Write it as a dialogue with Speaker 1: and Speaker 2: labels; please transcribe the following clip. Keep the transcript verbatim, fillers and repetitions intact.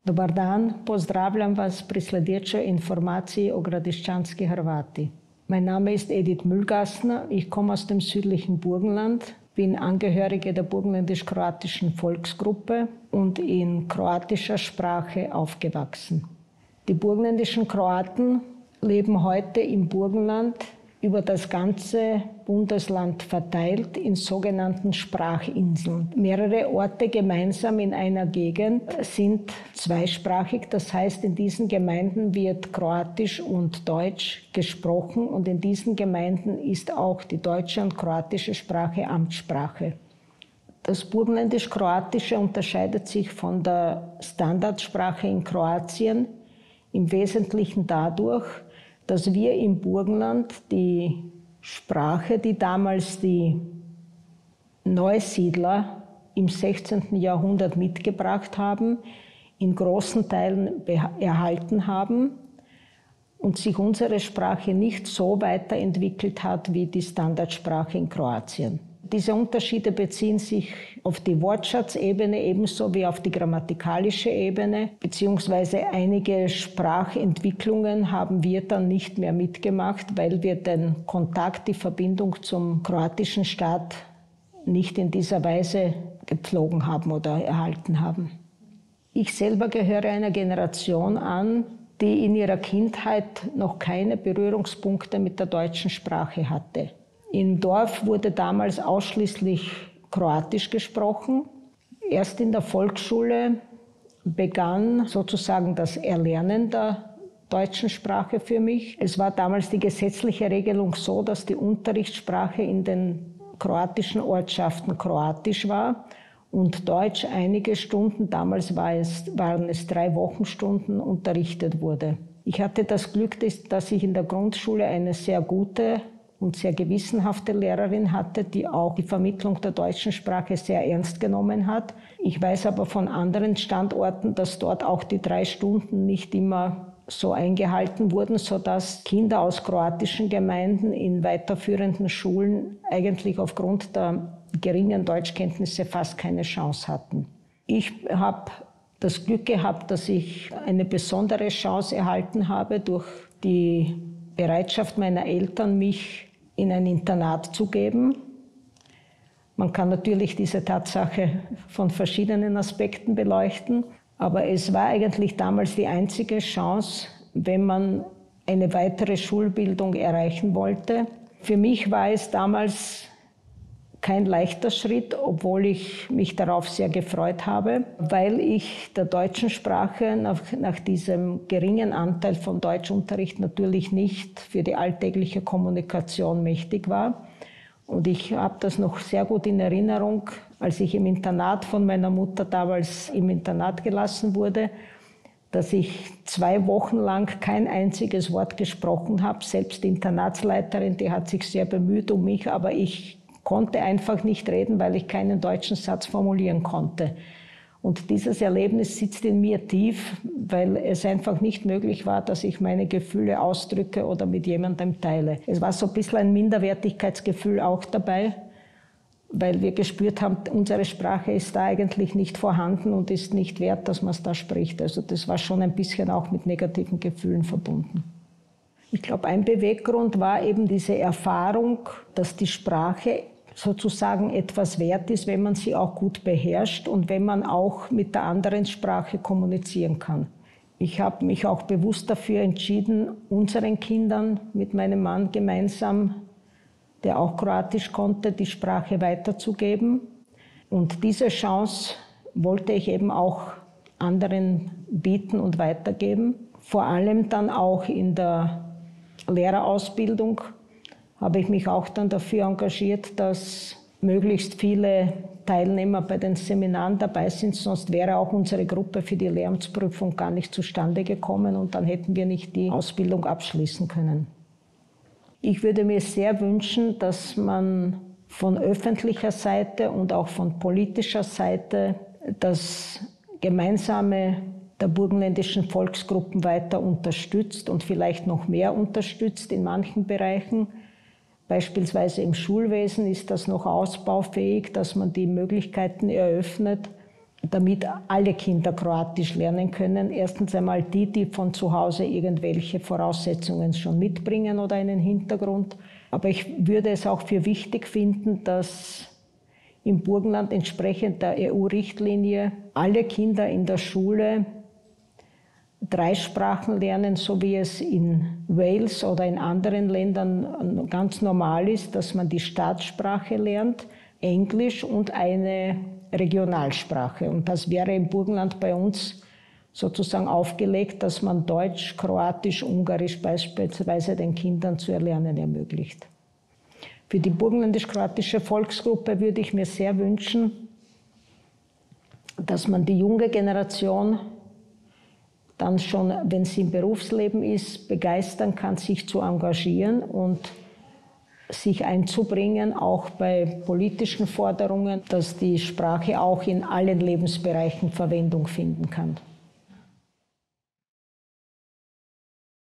Speaker 1: Dobar dan, pozdravljam vas pri sljedećoj informaciji o Gradišćanski Hrvati. Mein Name ist Edith Mühlgassner, ich komme aus dem südlichen Burgenland, bin Angehörige der burgenländisch-kroatischen Volksgruppe und in kroatischer Sprache aufgewachsen. Die burgenländischen Kroaten leben heute im Burgenland über das ganze Bundesland verteilt in sogenannten Sprachinseln. Mehrere Orte gemeinsam in einer Gegend sind zweisprachig, das heißt, in diesen Gemeinden wird Kroatisch und Deutsch gesprochen und in diesen Gemeinden ist auch die deutsche und kroatische Sprache Amtssprache. Das Burgenländisch-Kroatische unterscheidet sich von der Standardsprache in Kroatien im Wesentlichen dadurch, dass wir im Burgenland die Sprache, die damals die Neusiedler im sechzehnten Jahrhundert mitgebracht haben, in großen Teilen erhalten haben und sich unsere Sprache nicht so weiterentwickelt hat wie die Standardsprache in Kroatien. Diese Unterschiede beziehen sich auf die Wortschatzebene ebenso wie auf die grammatikalische Ebene, beziehungsweise einige Sprachentwicklungen haben wir dann nicht mehr mitgemacht, weil wir den Kontakt, die Verbindung zum kroatischen Staat nicht in dieser Weise gepflogen haben oder erhalten haben. Ich selber gehöre einer Generation an, die in ihrer Kindheit noch keine Berührungspunkte mit der deutschen Sprache hatte. Im Dorf wurde damals ausschließlich Kroatisch gesprochen. Erst in der Volksschule begann sozusagen das Erlernen der deutschen Sprache für mich. Es war damals die gesetzliche Regelung so, dass die Unterrichtssprache in den kroatischen Ortschaften Kroatisch war und Deutsch einige Stunden, damals war es, waren es drei Wochenstunden, unterrichtet wurde. Ich hatte das Glück, dass ich in der Grundschule eine sehr gute und sehr gewissenhafte Lehrerin hatte, die auch die Vermittlung der deutschen Sprache sehr ernst genommen hat. Ich weiß aber von anderen Standorten, dass dort auch die drei Stunden nicht immer so eingehalten wurden, sodass Kinder aus kroatischen Gemeinden in weiterführenden Schulen eigentlich aufgrund der geringen Deutschkenntnisse fast keine Chance hatten. Ich habe das Glück gehabt, dass ich eine besondere Chance erhalten habe durch die Bereitschaft meiner Eltern, mich in ein Internat zu geben. Man kann natürlich diese Tatsache von verschiedenen Aspekten beleuchten, aber es war eigentlich damals die einzige Chance, wenn man eine weitere Schulbildung erreichen wollte. Für mich war es damals kein leichter Schritt, obwohl ich mich darauf sehr gefreut habe, weil ich der deutschen Sprache nach, nach diesem geringen Anteil von Deutschunterricht natürlich nicht für die alltägliche Kommunikation mächtig war. Und ich habe das noch sehr gut in Erinnerung, als ich im Internat von meiner Mutter damals im Internat gelassen wurde, dass ich zwei Wochen lang kein einziges Wort gesprochen habe. Selbst die Internatsleiterin, die hat sich sehr bemüht um mich, aber ich konnte einfach nicht reden, weil ich keinen deutschen Satz formulieren konnte. Und dieses Erlebnis sitzt in mir tief, weil es einfach nicht möglich war, dass ich meine Gefühle ausdrücke oder mit jemandem teile. Es war so ein bisschen ein Minderwertigkeitsgefühl auch dabei, weil wir gespürt haben, unsere Sprache ist da eigentlich nicht vorhanden und ist nicht wert, dass man es da spricht. Also das war schon ein bisschen auch mit negativen Gefühlen verbunden. Ich glaube, ein Beweggrund war eben diese Erfahrung, dass die Sprache sozusagen etwas wert ist, wenn man sie auch gut beherrscht und wenn man auch mit der anderen Sprache kommunizieren kann. Ich habe mich auch bewusst dafür entschieden, unseren Kindern mit meinem Mann gemeinsam, der auch Kroatisch konnte, die Sprache weiterzugeben. Und diese Chance wollte ich eben auch anderen bieten und weitergeben. Vor allem dann auch in der Lehrerausbildung habe ich mich auch dann dafür engagiert, dass möglichst viele Teilnehmer bei den Seminaren dabei sind, sonst wäre auch unsere Gruppe für die Lehramtsprüfung gar nicht zustande gekommen und dann hätten wir nicht die Ausbildung abschließen können. Ich würde mir sehr wünschen, dass man von öffentlicher Seite und auch von politischer Seite das gemeinsame der burgenländischen Volksgruppen weiter unterstützt und vielleicht noch mehr unterstützt in manchen Bereichen. Beispielsweise im Schulwesen ist das noch ausbaufähig, dass man die Möglichkeiten eröffnet, damit alle Kinder Kroatisch lernen können. Erstens einmal die, die von zu Hause irgendwelche Voraussetzungen schon mitbringen oder einen Hintergrund. Aber ich würde es auch für wichtig finden, dass im Burgenland entsprechend der E U-Richtlinie alle Kinder in der Schule drei Sprachen lernen, so wie es in Wales oder in anderen Ländern ganz normal ist, dass man die Staatssprache lernt, Englisch und eine Regionalsprache. Und das wäre im Burgenland bei uns sozusagen aufgelegt, dass man Deutsch, Kroatisch, Ungarisch beispielsweise den Kindern zu erlernen ermöglicht. Für die burgenländisch-kroatische Volksgruppe würde ich mir sehr wünschen, dass man die junge Generation dann schon, wenn sie im Berufsleben ist, begeistern kann, sich zu engagieren und sich einzubringen, auch bei politischen Forderungen, dass die Sprache auch in allen Lebensbereichen Verwendung finden kann.